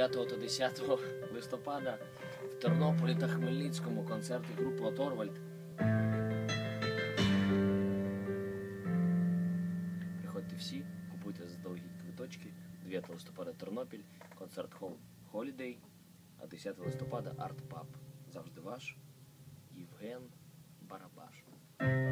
9 та 10 листопада в Тернополі та Хмельницькому концерти групи Оторвальд. Приходьте всі, купуйте заздалегідь квиточки. 9 листопада Тернопіль, концерт Holiday, а 10 листопада Арт Паб. Завжди ваш Євген Барабаш.